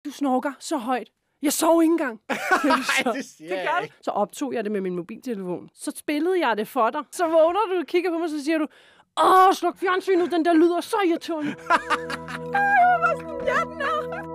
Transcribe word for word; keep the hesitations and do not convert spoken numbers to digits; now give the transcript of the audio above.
du snorker så højt. Jeg sov ikke engang. så, det siger det jeg gør ikke. Så optog jeg det med min mobiltelefon. Så spillede jeg det for dig. Så vågner du og kigger på mig, så siger du, åh, sluk fjernsynet, den der lyder så irriterende. Ej, jeg var sådan, ja, den er.